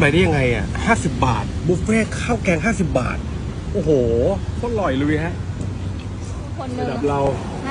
ไปได้ยังไงอ่ะ50 บาทบุฟเฟ่ข้าวแกง50 บาทโอ้โหโคตรอร่อยเลยฮะคนหนึ่งระดับเรา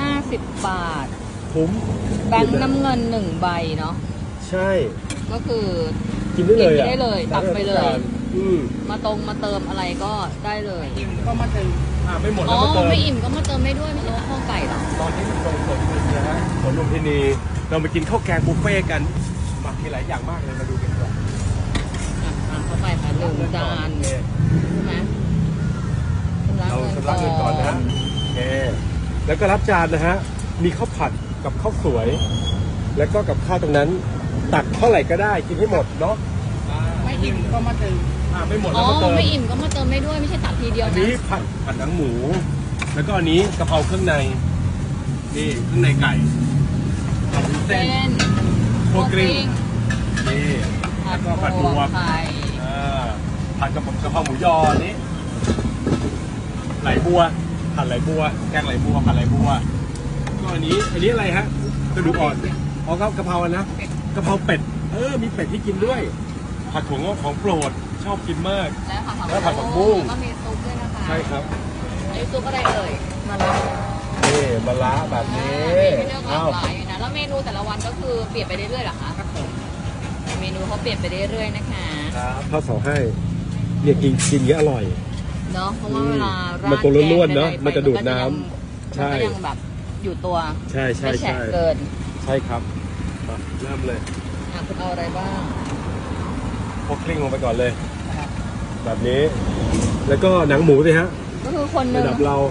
50 บาทคุ้มแบงค์น้ำเงิน1 ใบเนาะใช่ก็คือกินได้เลยตักไปเลยมาเติมอะไรก็ได้เลยก็มาเติมไม่หมดแล้วมาเติมไม่อิ่มก็มาเติมได้ด้วยไม่ใช่ว่าข้าวไก่หรอตอนนี้มันตรงสวนลุมนะฮะสวนลุมพินีเราไปกินข้าวแกงบุฟเฟ่กันมามีหลายอย่างมากเลยมาดูกันก่อนเข้าไปค่ะ1 จานใช่ไหมเราชำระเงินก่อนนะโอเคแล้วก็รับจานนะฮะมีข้าวผัดกับข้าวสวยแล้วก็กับข้าวตรงนั้นตักเท่าไหร่ก็ได้กินให้หมดเนาะไม่อิ่มก็มาเติมไม่หมดแล้วมาเติมไม่อิ่มก็มาเติมได้ด้วยไม่ใช่ตักทีเดียวนะอันนี้ผัดหนังหมูแล้วก็อันนี้กะเพราเครื่องในนี่เครื่องในไก่ผัดเส้นโคกริ้งนี่แล้วก็ผัดบัวผัดกะเพราหมูยอนี้ไหลบัวผัดไหลบัวแกงไหลบัวผัดไหลบัวก็อันนี้อะไรฮะกระดูกอ่อนกะเพรานะกะเพราเป็ดมีเป็ดที่กินด้วยผัดถั่วงอกของโปรดชอบกินมากแล้วผัดผักบุ้งก็มีซุปด้วยนะคะใช่ครับไอ้ซุปอะไรเอ่ยมะระแบบนี้มีเรื่องหลากหลายอยู่นะแล้วเมนูแต่ละวันก็คือเปลี่ยนไปเรื่อยๆหรอคะครับผมเมนูเขาเปลี่ยนไปเรื่อยๆนะคะข้าวเสาให้เนี่ยกินเยอะอร่อยเนาะเพราะว่าเวลามันตัวล้วนๆเนาะมันจะดูดน้ำใช่ยังแบบอยู่ตัวใช่ไม่แฉะเกินใช่ครับเริ่มเลยคุณเอาอะไรบ้างพกกลิ้งลงไปก่อนเลยแบบนี้แล้วก็หนังหมูสิฮะก็คือคนหนึ่งระดับเรา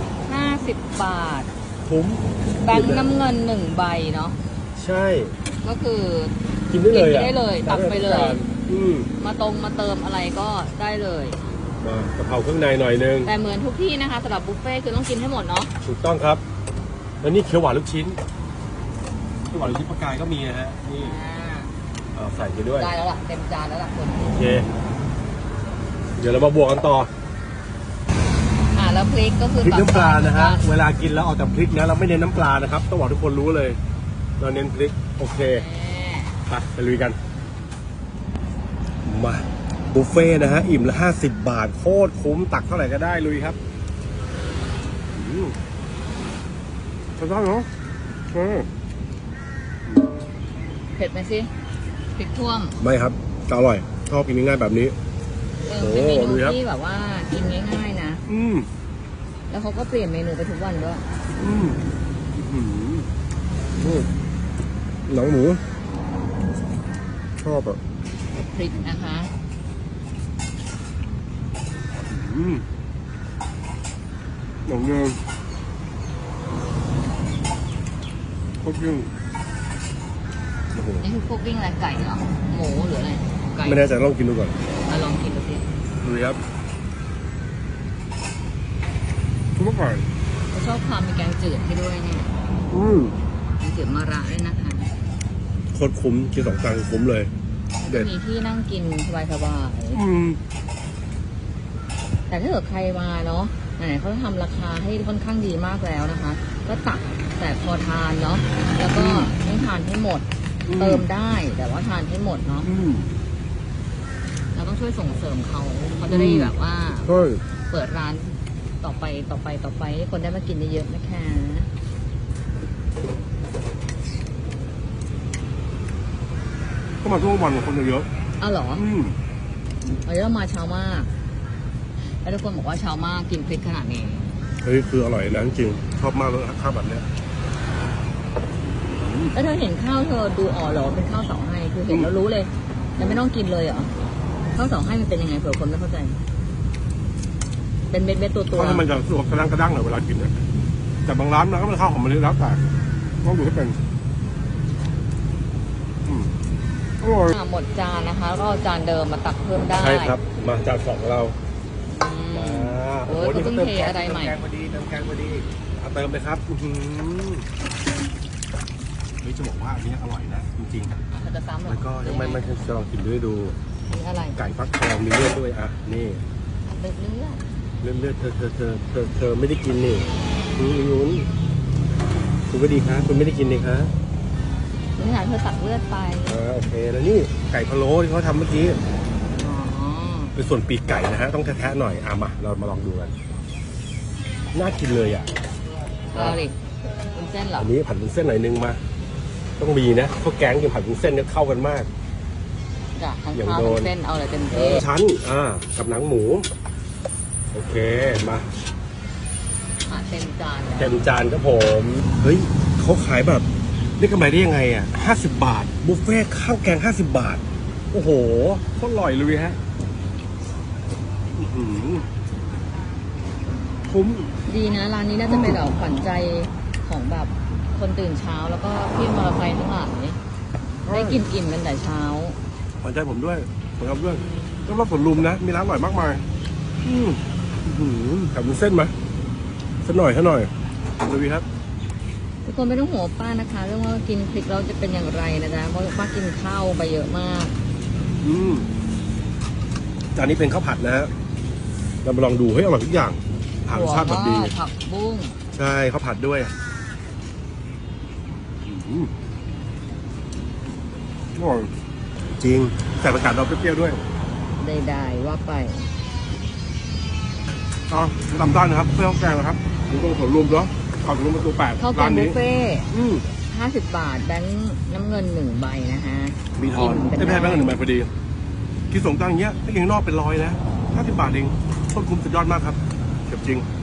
50 บาทคุ้มแบงค์น้ำเงิน1 ใบเนาะใช่ก็คือกินได้เลยตักไปเลยมาเติมอะไรก็ได้เลยกะเพราเครื่องในหน่อยนึงแต่เหมือนทุกที่นะคะสำหรับบุฟเฟ่คือต้องกินให้หมดเนาะถูกต้องครับแล้วนี่เขียวหวานลูกชิ้นปลากายก็มีนะฮะนี่ใส่ไปด้วยได้แล้วล่ะเต็มจานแล้วล่ะคุณโอเคเดี๋ยวเรามาบวกกันต่อแล้วพริกก็คือพริกน้ำปลานะฮะเวลากินแล้วเอาแต่พริกนะเราไม่เน้นน้ำปลานะครับต้องบอกทุกคนรู้เลยเราเน้นพริกโอเคไปลุยกันมาบุฟเฟ่นะฮะอิ่มละ50 บาทโคตรคุ้มตักเท่าไหร่ก็ได้ลุยครับชอบเนาะเผ็ดไหมสิพริกท่วมไม่ครับอร่อยชอบกินง่ายๆแบบนี้เป็นเมนูที่แบบว่ากินง่ายๆนะแล้วเขาก็เปลี่ยนเมนูไปทุกวันด้วยหนังหมูชอบอ่ะพริกนะคะหนังเนื้อพวกยิ่งนี่คือพวกวิ่งอะไรไก่เหรอหมูหรืออะไรไก่ไม่แน่ใจลองกินดูก่อนลองกินดูสิดูครับทุกไก่ชอบความมีแกงจืดให้ด้วยเนี่ยแกงจืดมะระด้วยนะคะโคตรคุ้มกิน2 จานคุ้มเลยมีที่นั่งกินสบายๆแต่ถ้าเกิดใครมาเนาะไหนเขาทำราคาให้ค่อนข้างดีมากแล้วนะคะก็ตักแต่พอทานเนาะแล้วก็ไม่ทานให้หมดเติมได้แต่ว่าทานให้หมดเนาะเราต้องช่วยส่งเสริมเขาจะได้แบบว่าเปิดร้านต่อไปให้คนได้มากินเยอะๆนะคะก็มาทุกวันคนเยอะเหรอเราจะมาเช้ามากแล้วทุกคนบอกว่าเช้ามากกินพริกขนาดนี้เฮ้ยคืออร่อยนะจริงชอบมากเลยข้าวแบบเนี้ยแล้วเธอเห็นข้าวเธอดูเหรอเป็นข้าวเสาให้คือเห็นแล้วรู้เลยแต่ไม่ต้องกินเลยเหรอข้าวเสาให้มันเป็นยังไงเผื่อคนไม่เข้าใจเป็นเม็ดตัวข้าวมันจะสวกกระด้างหน่อยเวลากินเนี่ยแต่บางร้านมันก็เป็นข้าวหอมมะลิแล้วแต่ต้องดูให้เป็นหมดจานนะคะก็จานเดิมมาตักเพิ่มได้ใช่ครับมาจาน2เราโอ้ยเขาเพิ่งเทอะไรใหม่เติมแกงพอดีเติมเลยครับนี่จะบอกว่าอันนี้อร่อยนะจริงๆแล้วก็ยังไม่จะลองกินด้วยดูไก่ฟักทองมีเลือดด้วยนี่เลือดเธอไม่ได้กินนี่คุณก็ดีครับคุณไม่ได้กินนี่ครับนี่หาเธอตักเลือดไปโอเคแล้วนี่ไก่พะโล้ที่เขาทำเมื่อกี้เป็นส่วนปีกไก่นะฮะต้องแท้ๆหน่อยมาเรามาลองดูกันน่ากินเลยอ่ะเอาดิวุ้นเส้นเหรออันนี้ผัดวุ้นเส้นหน่อยนึงมาต้องมีนะข้าวแกงกับผัดวุ้นเส้นเนี่ยเข้ากันมากจ้ะทั้งอย่างข้าวโดทั้นงเส้นเอาเลยเต็มที่ชั้นกับหนังหมูโอเคมาเต็มจานเต็มจานครับผมเฮ้ยเขาขายแบบได้กำไรได้ยังไงอ่ะ50 บาทบุฟเฟ่ต์ข้าวแกง50 บาทโอ้โหโคตรอร่อยเลยฮะอื้อหือคุ้มดีนะร้านนี้น่าจะเป็นแบบขวัญใจของแบบคนตื่นเช้าแล้วก็พี่มอเตอร์ไซค์ทั้งหลายได้กินอิ่มกันแต่เช้าขวัญใจผมด้วยผมรับด้วยต้องรอบสวนลุมนะมีร้านอร่อยมากมายแถมวุ้นเส้นไหมสักหน่อยดูดีครับทุกคนไม่ต้องห่วงป้านะคะ เรื่องว่ากินพริกเราจะเป็นอย่างไรนะจ๊ะเพราะป้ากินข้าวไปเยอะมากจานนี้เป็นข้าวผัดนะฮะเรามาลองดูให้อร่อยทุกอย่างผักรสชาติแบบดีผักบุ้งใช่ข้าวผัดด้วยอร่อยจริงใส่ประกาศเราเปรี้ยวๆด้วยใดๆว่าไปตำได้นะครับเพื่อข้าวแกงนะครับอยู่ตรงสวนลุมเนาะข่าวสวนลุมประตู 8 ข้าวแกร้าง นบุนี้ฟเฟ่50 บาทแบงค์น้ำเงิน1 ใบนะฮะมีทอนไม่แพ้แบงค์1 ใบพอดีคิดส่งตังค์อย่างเงี้ยถ้าเก่งนอกเป็น100นะ50 บาทเองต้นคุ้มสุดยอดมากครับเก็บจริง